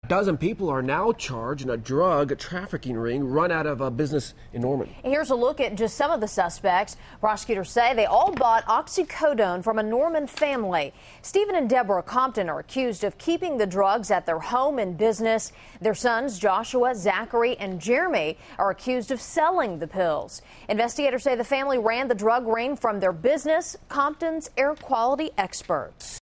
A dozen people are now charged in a drug trafficking ring run out of a business in Norman. Here's a look at just some of the suspects. Prosecutors say they all bought oxycodone from a Norman family. Stephen and Deborah Compton are accused of keeping the drugs at their home and business. Their sons, Joshua, Zachary, and Jeremy, are accused of selling the pills. Investigators say the family ran the drug ring from their business, Compton's air quality experts.